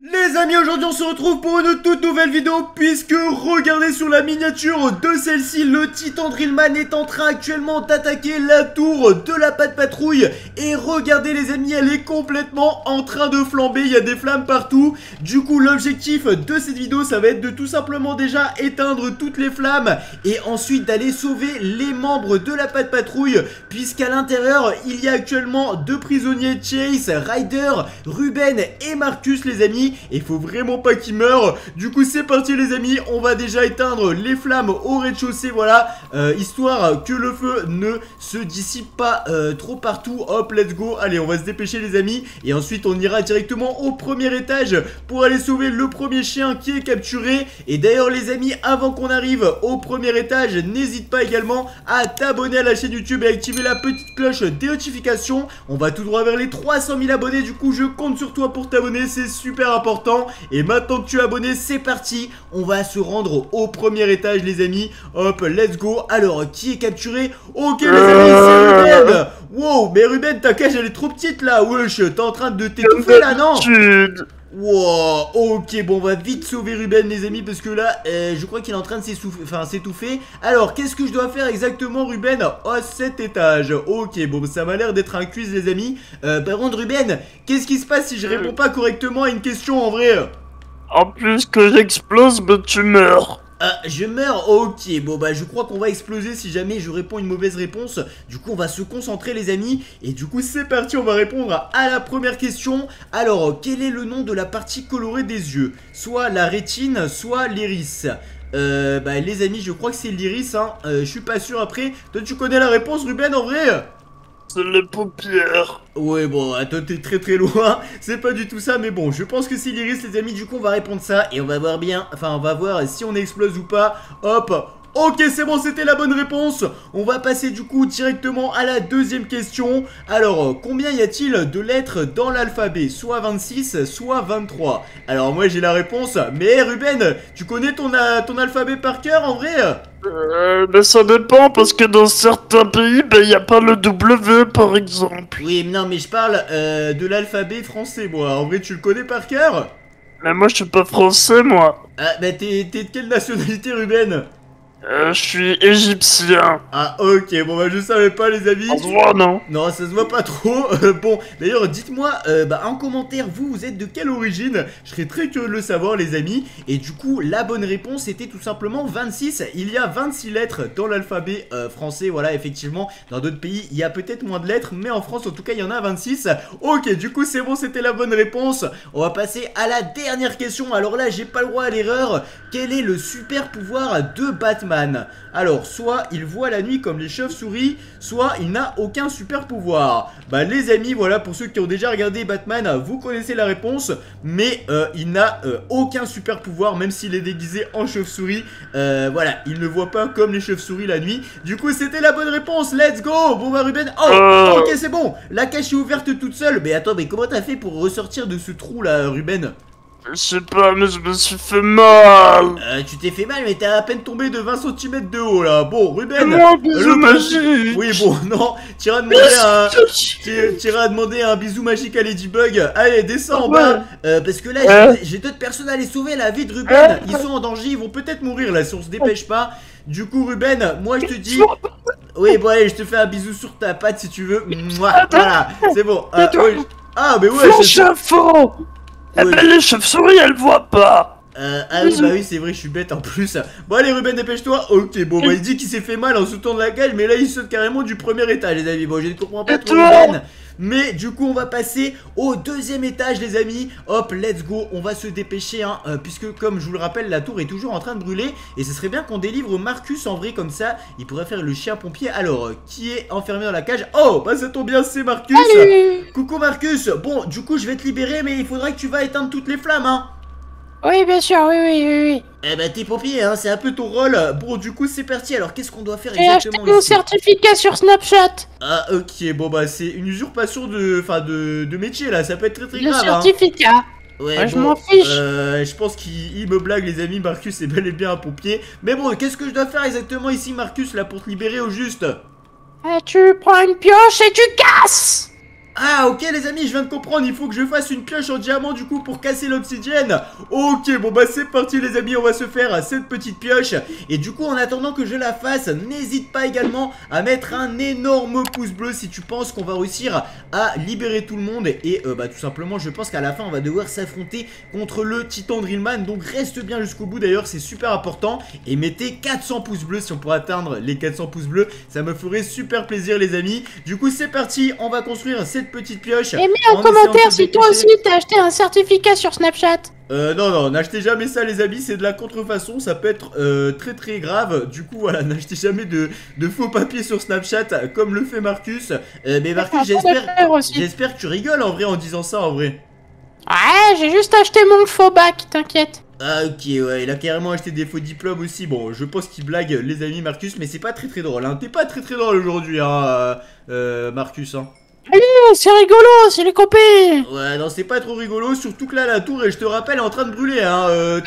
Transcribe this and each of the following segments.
Les amis, aujourd'hui on se retrouve pour une toute nouvelle vidéo puisque regardez sur la miniature de celle-ci, le Titan Drillman est en train actuellement d'attaquer la tour de la Pat' Patrouille et regardez les amis, elle est complètement en train de flamber, il y a des flammes partout. Du coup l'objectif de cette vidéo ça va être de tout simplement déjà éteindre toutes les flammes et ensuite d'aller sauver les membres de la Pat' Patrouille puisqu'à l'intérieur il y a actuellement deux prisonniers, Chase, Ryder, Ruben et Marcus les amis. Et faut vraiment pas qu'il meure. Du coup c'est parti les amis, on va déjà éteindre les flammes au rez-de-chaussée. Voilà, histoire que le feu ne se dissipe pas trop partout. Hop, let's go, allez on va se dépêcher les amis. Et ensuite on ira directement au premier étage pour aller sauver le premier chien qui est capturé. Et d'ailleurs les amis, avant qu'on arrive au premier étage, n'hésite pas également à t'abonner à la chaîne YouTube et activer la petite cloche des notifications. On va tout droit vers les 300 000 abonnés. Du coup je compte sur toi pour t'abonner, c'est super important. Et maintenant que tu es abonné, c'est parti, on va se rendre au premier étage les amis. Hop, let's go. Alors, qui est capturé? Ok les amis, c'est Ruben. Wow, mais Ruben, ta cage elle est trop petite là. Wesh, t'es en train de t'étouffer là, non? Wow, ok, bon, on va vite sauver Ruben les amis parce que là, je crois qu'il est en train de s'étouffer. Alors, qu'est-ce que je dois faire exactement Ruben? Oh, cet étage. Ok, bon, ça m'a l'air d'être un quiz les amis. Par contre Ruben, qu'est-ce qui se passe si je réponds pas correctement à une question en vrai? En plus que j'explose, bah tu meurs. Ah, je meurs? Ok, bon bah je crois qu'on va exploser si jamais je réponds une mauvaise réponse. Du coup on va se concentrer les amis. Et du coup c'est parti, on va répondre à la première question. Alors, quel est le nom de la partie colorée des yeux? Soit la rétine, soit l'iris. Bah les amis, je crois que c'est l'iris hein. Je suis pas sûr après. Toi tu connais la réponse Ruben en vrai? C'est les paupières. Ouais bon, toi t'es très loin. C'est pas du tout ça, mais bon, je pense que c'est l'iris les amis. Du coup on va répondre ça et on va voir bien. Enfin on va voir si on explose ou pas. Hop. Ok c'est bon, c'était la bonne réponse. On va passer du coup directement à la deuxième question. Alors combien y a-t-il de lettres dans l'alphabet? Soit 26, soit 23. Alors moi j'ai la réponse. Mais Ruben, tu connais ton alphabet par cœur en vrai? Mais ça dépend parce que dans certains pays, bah y a pas le W par exemple. Oui non mais je parle de l'alphabet français moi. En vrai tu le connais par cœur? Mais moi je suis pas français moi. Ah bah t'es de quelle nationalité Ruben? Je suis égyptien. Ah ok, bon bah je savais pas les amis. Ça se voit non? Non ça se voit pas trop. Bon d'ailleurs dites-moi en commentaire vous êtes de quelle origine? Je serais très curieux de le savoir les amis. Et du coup la bonne réponse était tout simplement 26. Il y a 26 lettres dans l'alphabet français. Voilà effectivement dans d'autres pays il y a peut-être moins de lettres, mais en France en tout cas il y en a 26. Ok du coup c'est bon, c'était la bonne réponse. On va passer à la dernière question. Alors là j'ai pas le droit à l'erreur. Quel est le super pouvoir de Batman? Alors, soit il voit la nuit comme les chauves-souris, soit il n'a aucun super pouvoir. Bah les amis, voilà, pour ceux qui ont déjà regardé Batman, vous connaissez la réponse. Mais il n'a aucun super pouvoir, même s'il est déguisé en chauve-souris. Voilà, il ne voit pas comme les chauves-souris la nuit. Du coup, c'était la bonne réponse, let's go. Bon bah Ruben, oh, ok c'est bon. La cache est ouverte toute seule. Mais attends, mais comment t'as fait pour ressortir de ce trou là Ruben? Je sais pas, mais je me suis fait mal. Tu t'es fait mal, mais t'es à peine tombé de 20 cm de haut là. Bon, Ruben. Moi, bisou magique. Oui, bon, non. T'iras demander un bisou magique à Ladybug. Allez, descends en bas. Parce que là, j'ai d'autres personnes à les sauver. La vie de Ruben, ils sont en danger. Ils vont peut-être mourir là si on se dépêche pas. Du coup, Ruben, moi je te dis. Oui, bon, allez, je te fais un bisou sur ta patte si tu veux. Mouah, voilà, c'est bon. Ah, mais ouais, Eh ben les chauves-souris elles voient pas. Ah oui bah oui c'est vrai, je suis bête en plus. Bon allez Ruben, dépêche-toi. Ok bon bah il dit qu'il s'est fait mal en sautant de la cage, mais là il saute carrément du premier étage les amis. Bon je ne comprends pas trop Ruben. Mais du coup on va passer au deuxième étage les amis. Hop let's go, on va se dépêcher hein, puisque comme je vous le rappelle la tour est toujours en train de brûler. Et ce serait bien qu'on délivre Marcus en vrai, comme ça il pourrait faire le chien pompier. Alors qui est enfermé dans la cage? Oh bah ça tombe bien, c'est Marcus. Salut. Coucou Marcus. Bon du coup je vais te libérer, mais il faudra que tu vas éteindre toutes les flammes hein. Oui, bien sûr, oui. Eh bah t'es pompier hein, c'est un peu ton rôle. Bon du coup c'est parti, alors qu'est-ce qu'on doit faire J'ai acheté exactement mon ici? certificat sur Snapchat. Ah ok, bon bah c'est une usurpation de métier là, ça peut être très Le grave certificat. hein. Ouais, Moi, je m'en fiche. Je pense qu'il me blague les amis, Marcus est bel et bien un pompier. Mais bon, qu'est-ce que je dois faire exactement ici Marcus là pour te libérer au juste? Tu prends une pioche et tu casses. Ah ok les amis, je viens de comprendre, il faut que je fasse une pioche en diamant du coup pour casser l'obsidienne. Ok, bon bah c'est parti les amis, on va se faire cette petite pioche. Et du coup en attendant que je la fasse, n'hésite pas également à mettre un énorme pouce bleu si tu penses qu'on va réussir à libérer tout le monde. Et bah tout simplement je pense qu'à la fin on va devoir s'affronter contre le titan Drillman. Donc reste bien jusqu'au bout d'ailleurs, c'est super important. Et mettez 400 pouces bleus si on pourrait atteindre les 400 pouces bleus, ça me ferait super plaisir les amis. Du coup c'est parti, on va construire cette petite pioche. Et mets en commentaire si toi aussi t'as acheté un certificat sur Snapchat. Non, n'achetez jamais ça les amis, c'est de la contrefaçon, ça peut être très très grave. Du coup voilà, n'achetez jamais de faux papiers sur Snapchat comme le fait Marcus. Mais Marcus, j'espère que tu rigoles en vrai en disant ça en vrai. Ouais, j'ai juste acheté mon faux bac, t'inquiète. Ah ok, ouais, il a carrément acheté des faux diplômes aussi. Bon, je pense qu'il blague les amis Marcus, mais c'est pas très drôle hein. T'es pas très drôle aujourd'hui hein, Marcus hein. Allez, c'est rigolo, c'est les copains. Ouais, non, c'est pas trop rigolo, surtout que là, la tour, et je te rappelle, est en train de brûler, hein.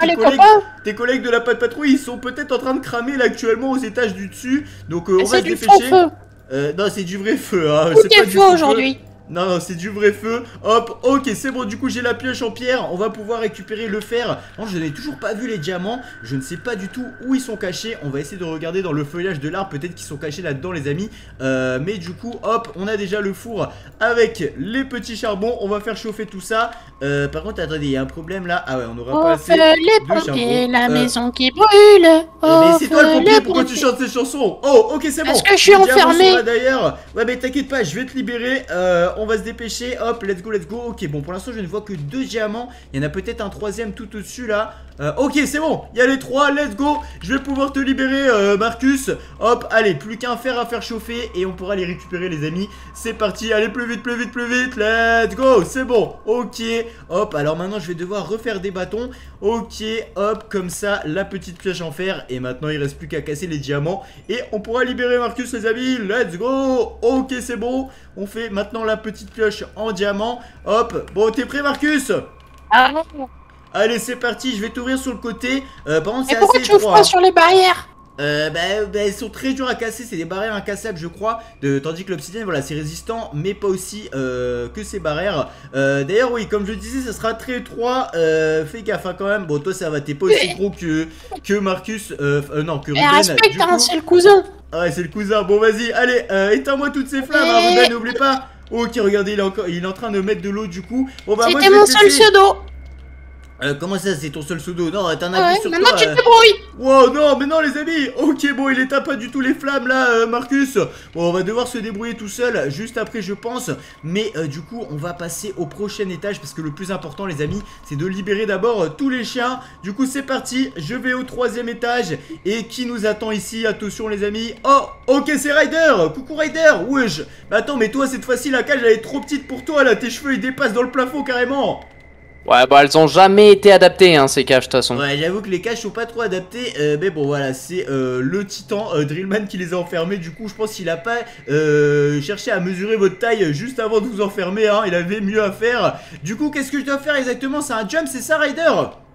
Tes collègues de la Pat Patrouille, ils sont peut-être en train de cramer, là, actuellement, aux étages du dessus. Donc, on va se dépêcher. Non, c'est du vrai feu, hein. C'est pas du faux aujourd'hui. Non, c'est du vrai feu. Hop, ok, c'est bon, du coup j'ai la pioche en pierre. On va pouvoir récupérer le fer. Non, je n'ai toujours pas vu les diamants. Je ne sais pas du tout où ils sont cachés. On va essayer de regarder dans le feuillage de l'arbre. Peut-être qu'ils sont cachés là-dedans les amis. Mais du coup, hop, on a déjà le four avec les petits charbons. On va faire chauffer tout ça. Par contre, attendez, il y a un problème là. Ah ouais, on n'aura pas assez les pompiers, la maison qui brûle. Mais c'est toi le pompier, pourquoi tu chantes ces chansons? Oh, ok, c'est bon. Parce que je suis enfermé. D'ailleurs, ouais, mais t'inquiète pas, je vais te libérer. On va se dépêcher, hop, let's go. Ok, bon, pour l'instant, je ne vois que 2 diamants. Il y en a peut-être un troisième tout au-dessus là. Ok, c'est bon, il y a les 3, let's go. Je vais pouvoir te libérer, Marcus. Hop, allez, plus qu'un fer à faire chauffer et on pourra les récupérer, les amis. C'est parti, allez, plus vite, let's go. C'est bon, ok. Hop, alors maintenant, je vais devoir refaire des bâtons. Ok, hop, comme ça, la petite pioche en fer. Et maintenant, il reste plus qu'à casser les diamants. Et on pourra libérer Marcus, les amis. Let's go. Ok, c'est bon. On fait maintenant la petite pioche en diamant. Hop, bon, t'es prêt, Marcus? Ah. Allez, c'est parti. Je vais t'ouvrir sur le côté. Par contre, c'est assez étroit. Pourquoi tu ouvres pas sur les barrières? Elles sont très dures à casser, c'est des barrières incassables je crois, tandis que l'obsidienne voilà c'est résistant mais pas aussi que ces barrières. D'ailleurs oui comme je disais ça sera très étroit, fais gaffe hein, quand même. Bon toi ça va, t'es pas aussi gros que Marcus, non que Ruben. Respecte hein, c'est le cousin. Ah ouais c'est le cousin, bon vas-y allez éteins-moi toutes ces flammes hein, Ruben n'oublie pas. Ok regardez il est en train de mettre de l'eau du coup. Bon bah c'était mon seul pseudo. Comment ça c'est ton seul pseudo? Non t'en as plus sur toi. Maintenant tu te débrouilles. Wow non mais non les amis. Ok bon il éteint pas du tout les flammes là Marcus. Bon on va devoir se débrouiller tout seul juste après je pense. Mais du coup on va passer au prochain étage. Parce que le plus important les amis c'est de libérer d'abord tous les chiens. Du coup c'est parti, je vais au 3e étage. Et qui nous attend ici? Attention les amis. Oh ok c'est Ryder. Coucou Ryder. Wesh. Mais attends mais toi cette fois-ci la cage elle est trop petite pour toi là. Tes cheveux ils dépassent dans le plafond carrément. Ouais bah elles ont jamais été adaptées hein ces cages de toute façon. Ouais j'avoue que les cages sont pas trop adaptées. Mais bon voilà c'est le titan Drillman qui les a enfermés. Du coup je pense qu'il a pas cherché à mesurer votre taille juste avant de vous enfermer hein. Il avait mieux à faire. Du coup qu'est-ce que je dois faire exactement? C'est un jump c'est ça Ryder?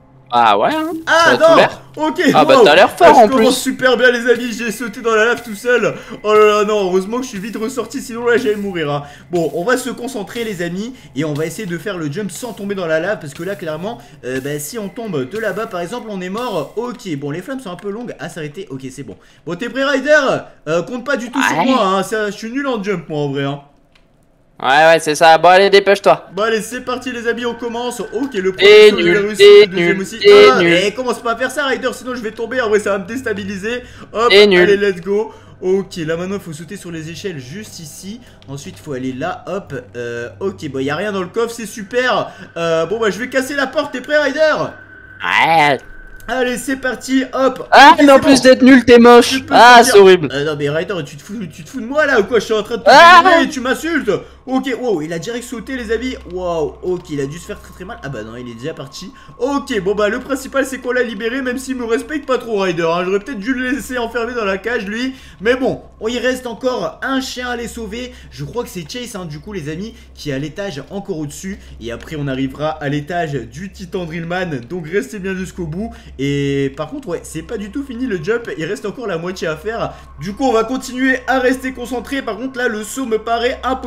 Ah ouais hein. Ah non. Ok. Ah bah t'as l'air fort en plus. Super bien les amis. J'ai sauté dans la lave tout seul. Oh là là non heureusement que je suis vite ressorti. Sinon là j'allais mourir hein. Bon on va se concentrer les amis. Et on va essayer de faire le jump sans tomber dans la lave. Parce que là clairement bah, si on tombe de là-bas par exemple on est mort. Ok bon les flammes sont un peu longues à s'arrêter. Ok c'est bon. Bon t'es prêt Ryder? Compte pas du tout sur moi hein. Je suis nul en jump moi en vrai hein. Ouais c'est ça, bon allez dépêche-toi. Bon allez c'est parti les amis on commence. Ok le premier il a réussi, le deuxième aussi. Et commence pas à faire ça Ryder sinon je vais tomber. En vrai ça va me déstabiliser. Hop allez let's go. Ok là maintenant il faut sauter sur les échelles juste ici. Ensuite il faut aller là hop. Ok bon y a rien dans le coffre c'est super. Bon bah je vais casser la porte. T'es prêt Ryder? Ouais. Allez c'est parti hop. Ah mais en plus d'être nul t'es moche. Ah c'est horrible. Non mais Ryder tu te fous de moi là ou quoi? Je suis en train de te tu m'insultes. Ok wow il a direct sauté les amis. Wow ok il a dû se faire très mal. Ah bah non il est déjà parti. Ok bon bah le principal c'est qu'on l'a libéré. Même s'il me respecte pas trop Ryder hein. J'aurais peut-être dû le laisser enfermer dans la cage lui. Mais bon il reste encore un chien à les sauver. Je crois que c'est Chase hein, du coup les amis qui est à l'étage encore au dessus. Et après on arrivera à l'étage du titan Drillman. Donc restez bien jusqu'au bout. Et par contre ouais c'est pas du tout fini le jump. Il reste encore la moitié à faire. Du coup on va continuer à rester concentré. Par contre là le saut me paraît impossible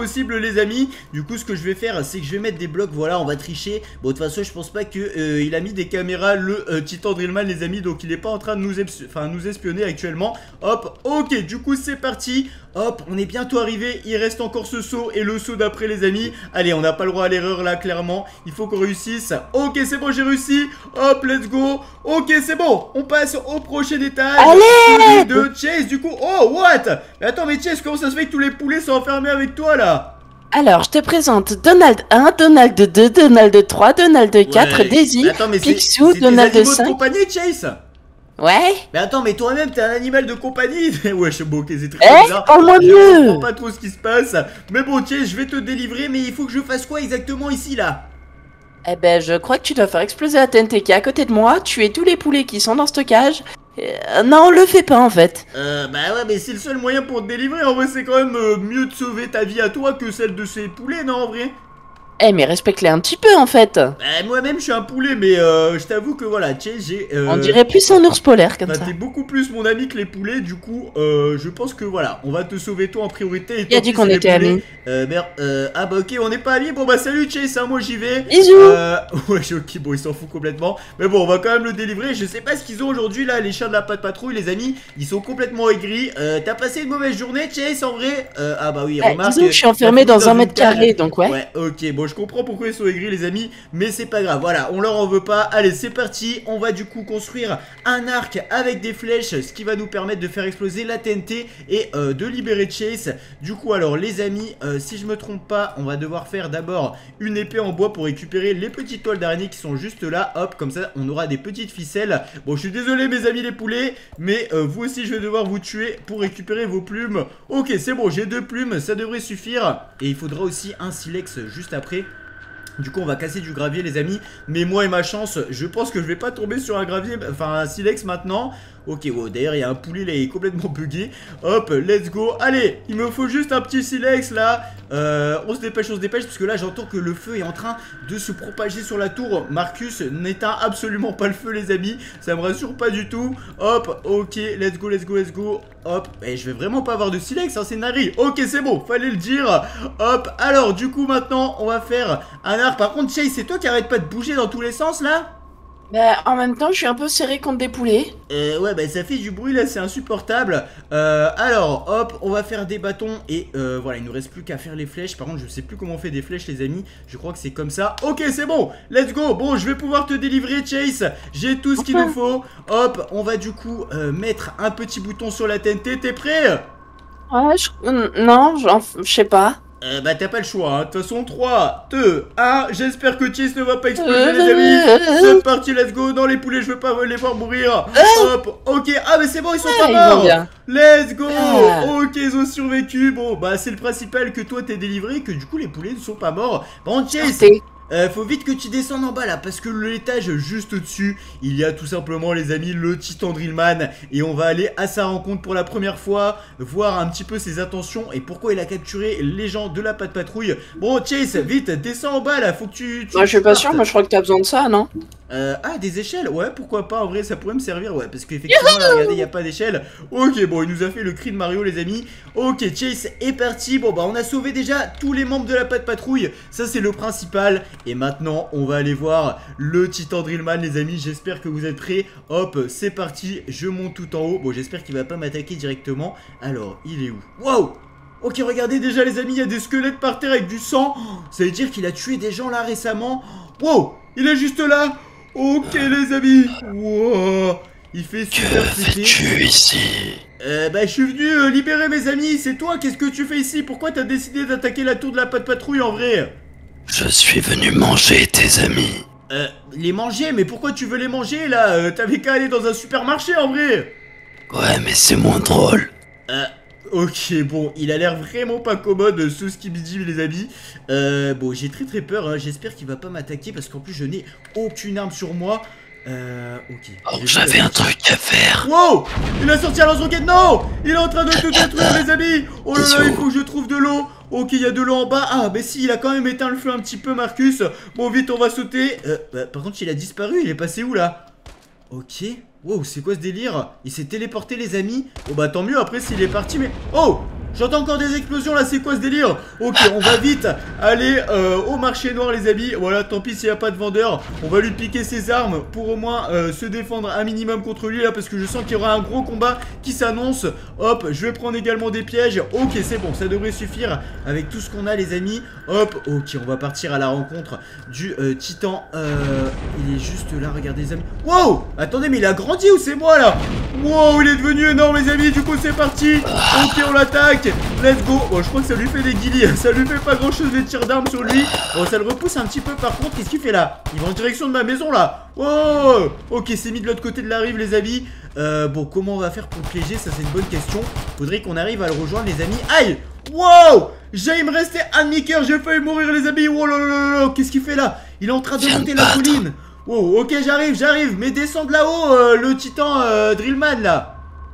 les amis. Du coup ce que je vais faire c'est que je vais mettre des blocs, voilà, on va tricher. Bon de toute façon je pense pas que il a mis des caméras le Titan Drillman les amis, donc il est pas en train de nous espionner actuellement. Hop, ok, du coup c'est parti. Hop, on est bientôt arrivé, il reste encore ce saut et le saut d'après les amis. Allez, on n'a pas le droit à l'erreur là clairement, il faut qu'on réussisse. Ok, c'est bon, j'ai réussi. Hop, let's go. Ok, c'est bon, on passe au prochain étage. Celui de Chase du coup. Oh, what? Mais attends, mais Chase, comment ça se fait que tous les poulets sont enfermés avec toi là? Alors, je te présente Donald 1, Donald 2, Donald 3, Donald 4, Ouais. Daisy, Attends, mais Picsou, c'est Donald des animaux de 5. compagnie, Chase? Ouais. Mais attends, mais toi-même t'es un animal de compagnie. Ouais, je sais, bon, ok, c'est très bizarre. Parle-moi Je mieux. comprends pas trop ce qui se passe. Mais bon, Chase, je vais te délivrer, mais il faut que je fasse quoi exactement ici là? Eh ben, je crois que tu dois faire exploser la TNT qui est à côté de moi, tuer tous les poulets qui sont dans le stockage. Non, le fais pas en fait. Bah ouais, mais c'est le seul moyen pour te délivrer. En vrai, c'est quand même mieux de sauver ta vie à toi que celle de ces poulets, non, en vrai? Eh, mais respecte-les un petit peu en fait. Bah, moi-même, je suis un poulet, mais je t'avoue que voilà, Chase, j'ai. On dirait plus un ours polaire comme Bah, ça. t'es beaucoup plus mon ami que les poulets, du coup, je pense que voilà, on va te sauver toi en priorité. Et Qui a dit qu'on était amis? Merde, ah bah ok, on n'est pas amis. Bon bah salut Chase, hein, moi j'y vais. Bisous. Ouais, ok, bon, il s'en fout complètement. Mais bon, on va quand même le délivrer. Je sais pas ce qu'ils ont aujourd'hui là, les chiens de la patte patrouille, les amis. Ils sont complètement aigris. T'as passé une mauvaise journée, Chase, en vrai? Ah bah oui, remarque. Disons que je suis enfermé dans un mètre carré, donc ouais. Ouais, ok, bon, je comprends pourquoi ils sont aigris, les amis, mais c'est pas grave. Voilà, on leur en veut pas. Allez, c'est parti. On va du coup construire un arc avec des flèches, ce qui va nous permettre de faire exploser la TNT et de libérer Chase. Du coup, alors, les amis, si je me trompe pas, on va devoir faire d'abord une épée en bois pour récupérer les petites toiles d'araignée qui sont juste là. Hop, comme ça, on aura des petites ficelles. Bon, je suis désolé, mes amis les poulets, mais vous aussi, je vais devoir vous tuer pour récupérer vos plumes. Ok, c'est bon, j'ai 2 plumes, ça devrait suffire. Et il faudra aussi un silex juste après. Du coup on va casser du gravier les amis. Mais moi et ma chance, je pense que je vais pas tomber sur un gravier, enfin un silex maintenant. Ok, wow, d'ailleurs il y a un poulet là, il est complètement bugué. Hop, let's go. Allez, il me faut juste un petit silex là. On se dépêche parce que là j'entends que le feu est en train de se propager sur la tour. Marcus n'éteint absolument pas le feu les amis, ça me rassure pas du tout. Hop, ok, let's go. Hop, et je vais vraiment pas avoir de silex, hein, c'est nari. Ok, c'est bon, fallait le dire. Hop, alors du coup maintenant on va faire un arc. Par contre Chase, c'est toi qui arrête pas de bouger dans tous les sens là? Bah, en même temps, je suis un peu serré contre des poulets. Ouais, bah ça fait du bruit là, c'est insupportable. Alors, hop, on va faire des bâtons. Et voilà, il nous reste plus qu'à faire les flèches. Par contre, je sais plus comment on fait des flèches, les amis. Je crois que c'est comme ça. Ok, c'est bon, let's go. Bon, je vais pouvoir te délivrer, Chase. J'ai tout ce qu'il nous faut. Hop, on va du coup mettre un petit bouton sur la TNT. T'es prêt? Ouais, non, je sais pas. Bah t'as pas le choix, hein. De toute façon 3, 2, 1. J'espère que Chase ne va pas exploser les amis. C'est parti, let's go. Non les poulets, je veux pas les voir mourir. Hop, ok. Ah mais c'est bon, ils sont pas morts. Let's go. Ok, ils ont survécu. Bon bah c'est le principal que toi t'es délivré, que du coup les poulets ne sont pas morts. Bon Chase, faut vite que tu descendes en bas là, parce que l'étage juste au-dessus, il y a tout simplement les amis le Titan Drillman. Et on va aller à sa rencontre pour la première fois, voir un petit peu ses intentions et pourquoi il a capturé les gens de la patte patrouille. Bon Chase, vite, descends en bas là, faut que tu moi je suis pas sûr, moi je crois que t'as besoin de ça, non? Ah, des échelles, ouais, pourquoi pas, en vrai ça pourrait me servir, ouais, parce qu'effectivement là, regardez, il n'y a pas d'échelle. Ok, bon, il nous a fait le cri de Mario les amis. Ok, Chase est parti. Bon bah on a sauvé déjà tous les membres de la patte patrouille, ça c'est le principal. Et maintenant on va aller voir le Titan Drillman les amis, j'espère que vous êtes prêts. Hop, c'est parti, je monte tout en haut. Bon, j'espère qu'il va pas m'attaquer directement. Alors, il est où? Wow! Ok, regardez déjà les amis, il y a des squelettes par terre avec du sang. Ça veut dire qu'il a tué des gens là récemment. Wow, il est juste là. Ok les amis. Wow, il fait super flipper. Que fais-tu ici? Bah je suis venu libérer mes amis. C'est toi, qu'est-ce que tu fais ici? Pourquoi t'as décidé d'attaquer la tour de la patte patrouille en vrai? Je suis venu manger tes amis. Les manger? Mais pourquoi tu veux les manger là? T'avais qu'à aller dans un supermarché en vrai. Ouais, mais c'est moins drôle. Ok, bon, il a l'air vraiment pas commode ce Skibidi les amis. Bon, j'ai très peur, hein. J'espère qu'il va pas m'attaquer parce qu'en plus je n'ai aucune arme sur moi. Ok. Oh, j'avais un truc à faire. Wow! Il a sorti un lance-roquette, non! Il est en train de tout détruire les amis! Oh là là, il faut que je trouve de l'eau! Ok, il y a de l'eau en bas. Ah, bah si, il a quand même éteint le feu un petit peu, Marcus. Bon, vite, on va sauter. Par contre, il a disparu, il est passé où là? Ok. Wow, c'est quoi ce délire? Il s'est téléporté les amis. Bon bah tant mieux après s'il est parti mais... Oh! J'entends encore des explosions là, c'est quoi ce délire? Ok, on va vite aller au marché noir les amis. Voilà, tant pis s'il n'y a pas de vendeur. On va lui piquer ses armes pour au moins se défendre un minimum contre lui là, parce que je sens qu'il y aura un gros combat qui s'annonce. Hop, je vais prendre également des pièges. Ok, c'est bon, ça devrait suffire avec tout ce qu'on a les amis. Hop, ok, on va partir à la rencontre du titan. Il est juste là, regardez les amis. Wow, attendez, mais il a grandi ou c'est moi là? Wow, il est devenu énorme les amis. Du coup c'est parti. Ok, on l'attaque. Let's go. Bon, je crois que ça lui fait des guillis. Ça lui fait pas grand chose les tirs d'armes sur lui. Bon, ça le repousse un petit peu par contre. Qu'est-ce qu'il fait là? Il va en direction de ma maison là. Oh, ok, c'est mis de l'autre côté de la rive les amis. Bon, comment on va faire pour le piéger? Ça c'est une bonne question. Faudrait qu'on arrive à le rejoindre les amis. Aïe. Wow. Il me restait un demi-cœur. J'ai failli mourir les amis. Oh là là là là. Qu'est-ce qu'il fait là? Il est en train de monter la colline. Wow, ok, j'arrive. Mais descends de là-haut le titan Drillman là.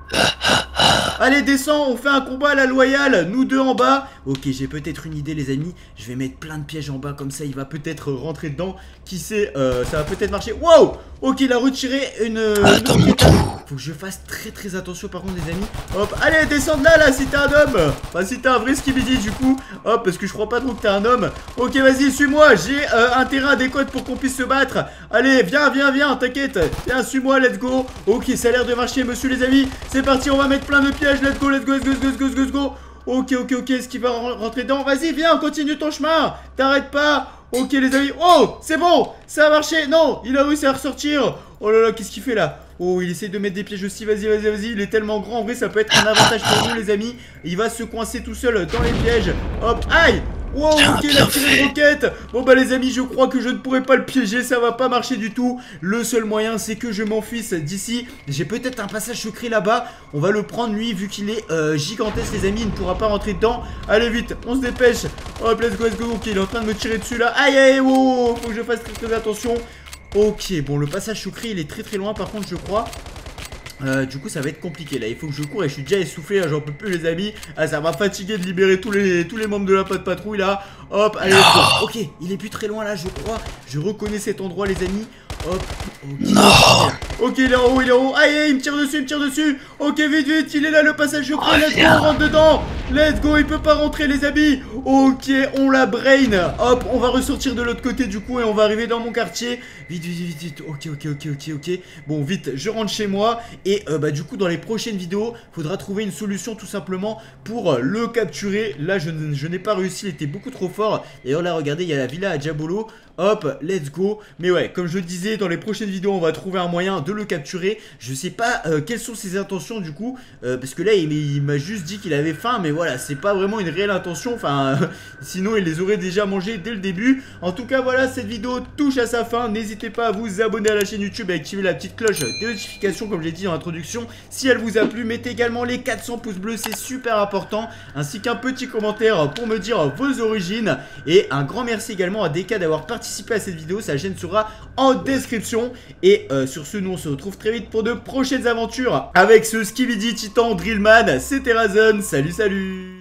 Allez, descends, on fait un combat à la loyale, nous deux en bas. Ok, j'ai peut-être une idée les amis. Je vais mettre plein de pièges en bas, comme ça il va peut-être rentrer dedans. Qui sait, ça va peut-être marcher. Wow. Ok, il a retiré une... Faut que je fasse très attention par contre les amis. Hop, allez, descends de là si t'es un homme. Enfin si t'es un vrai skibidi du coup. Hop, parce que je crois pas trop que t'es un homme. Ok, vas-y, suis-moi, j'ai un terrain adéquat pour qu'on puisse se battre. Allez, viens, t'inquiète. Viens, suis-moi, let's go. Ok, ça a l'air de marcher monsieur les amis. C'est parti, on va mettre plein de pièges. Let's go. Ok, est-ce qu'il va rentrer dedans? Vas-y, viens, continue ton chemin. T'arrêtes pas. Ok les amis. Oh, c'est bon, ça a marché. Non, il a réussi à ressortir. Oh là là, qu'est-ce qu'il fait là? Oh, il essaie de mettre des pièges aussi. Vas-y. Il est tellement grand. En vrai, ça peut être un avantage pour nous, les amis. Il va se coincer tout seul dans les pièges. Hop, aïe. Wow, ok, il a tiré une roquette. Bon bah les amis, je crois que je ne pourrai pas le piéger. Ça va pas marcher du tout. Le seul moyen, c'est que je m'enfuisse d'ici. J'ai peut-être un passage secret là-bas. On va le prendre lui, vu qu'il est gigantesque les amis. Il ne pourra pas rentrer dedans. Allez vite, on se dépêche. Hop, let's go. Ok, il est en train de me tirer dessus là. Aïe, wow, faut que je fasse très attention. Ok, bon, le passage secret, il est très loin par contre, je crois. Du coup ça va être compliqué là, il faut que je cours et je suis déjà essoufflé, j'en peux plus les amis. Ça m'a fatigué de libérer tous les membres de la patrouille là. Hop, allez, ok, il est plus très loin là je crois. Je reconnais cet endroit les amis. Hop, ok, il est en haut, aïe, il me tire dessus. Ok, vite, il est là le passage secret, let's go, on rentre dedans. Let's go, il peut pas rentrer les amis. Ok, on la brain. Hop, on va ressortir de l'autre côté du coup et on va arriver dans mon quartier. Vite. Ok. Bon, vite, je rentre chez moi. Et bah du coup dans les prochaines vidéos faudra trouver une solution tout simplement pour le capturer. Là je n'ai pas réussi, il était beaucoup trop fort. D'ailleurs là regardez, il y a la villa à Diabolo. Hop, let's go. Mais ouais, comme je le disais, dans les prochaines vidéos on va trouver un moyen de le capturer. Je sais pas quelles sont ses intentions du coup, parce que là il m'a juste dit qu'il avait faim. Mais voilà, c'est pas vraiment une réelle intention. Enfin sinon il les aurait déjà mangés dès le début. En tout cas voilà, cette vidéo touche à sa fin. N'hésitez pas à vous abonner à la chaîne YouTube et à activer la petite cloche des notifications comme j'ai dit dans l'introduction. Si elle vous a plu, mettez également les 400 pouces bleus, c'est super important. Ainsi qu'un petit commentaire pour me dire vos origines. Et un grand merci également à DK d'avoir participé à cette vidéo. Sa chaîne sera en description. Et sur ce, nous on se retrouve très vite pour de prochaines aventures avec ce Skibidi Titan Drillman. C'était Razon, salut